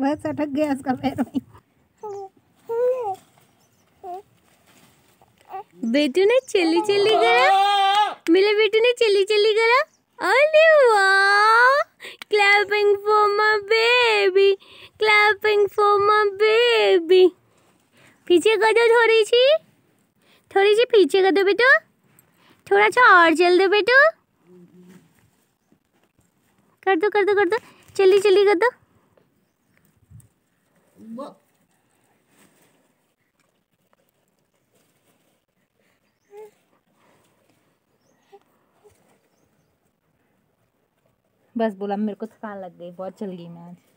बस अटक गया उसका पैर में। बेटू ने चली चली करा, मेरे बेटू ने चली चली करा। अरे वाह, clapping for my baby, clapping for my baby. पीछे कर दो थोड़ी सी पीछे कर दो बेटू, थोड़ा सा और चल दो बेटू, कर दो कर दो कर दो, चली चली कर दो। बस बोला मेरे को थकान लग गई, बहुत चल गई मैं आज।